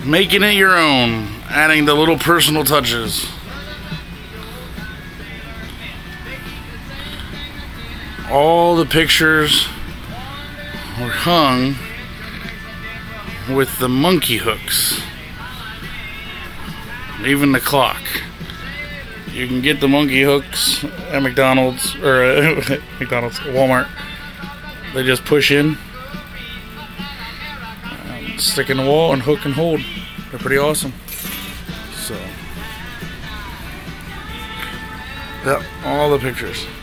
Making it your own, adding the little personal touches. All the pictures were hung with the monkey hooks. Even the clock. You can get the monkey hooks at McDonald's, or Walmart. They just push in, stick in the wall, and hook and hold. They're pretty awesome. So, yep, all the pictures.